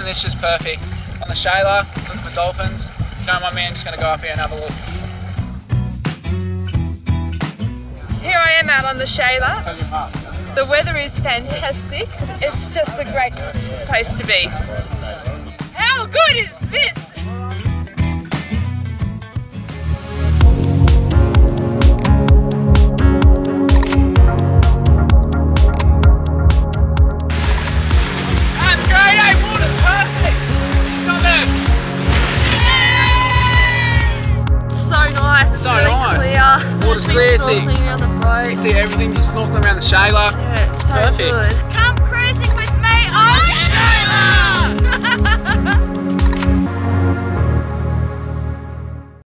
this just perfect. On the Shayla, looking for dolphins. If you don't mind me, I'm just going to go up here and have a look. Here I am out on the Shayla. The weather is fantastic. It's just a great place to be. How good is this? That's great, eh? Water's perfect. Suburbs. So nice. It's So really nice. clear. Water's Just been clear, see. snorkeling around the boat. You see everything just snorkeling around the Shayla. Yeah, it's so Perfect. good.